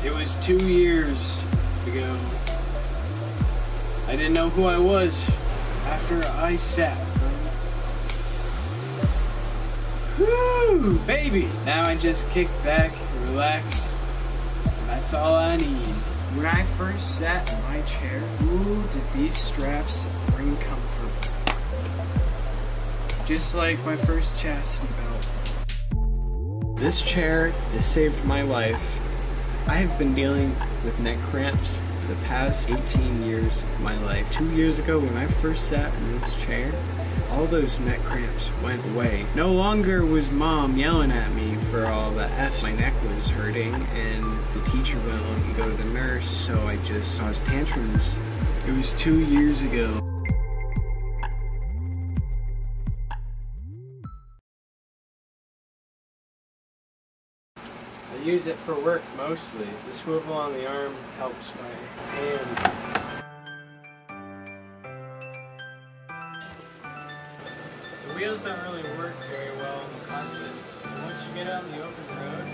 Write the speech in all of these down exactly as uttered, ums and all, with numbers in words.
It was two years ago. I didn't know who I was after I sat. Woo, baby! Now I just kick back, relax. That's all I need. When I first sat in my chair, ooh, did these straps bring comfort. Just like my first chastity belt. This chair has saved my life. I have been dealing with neck cramps for the past eighteen years of my life. Two years ago when I first sat in this chair, all those neck cramps went away. No longer was mom yelling at me for all the F's. My neck was hurting and the teacher wouldn't let me go to the nurse, so I just caused tantrums. It was two years ago. I use it for work mostly. The swivel on the arm helps my hand. The wheels don't really work very well in the cockpit. Once you get out in the open road,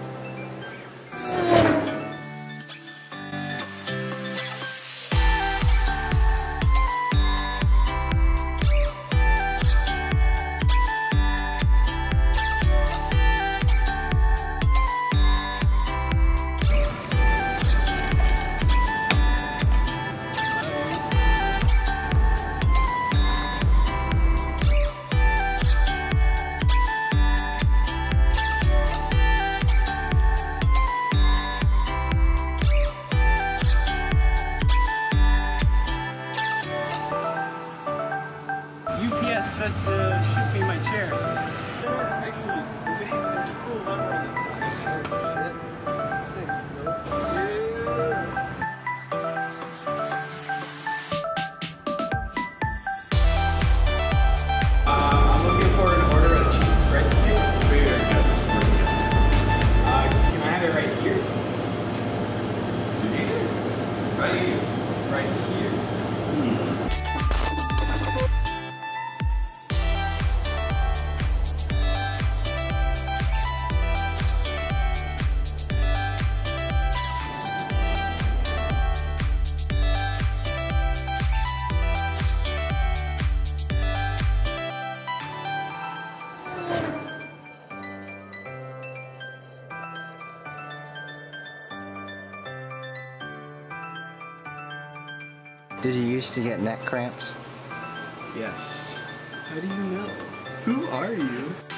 that's uh, should be my chair. Actually, there's a, there's a cool lever on the side. Oh shit. Uh, I'm looking for an order of cheese breadsticks. Wait, wait, no, this is working out. Uh, can I have it right here? Right here. Right here. Hmm. Did you used to get neck cramps? Yes. How do you know? Who are you?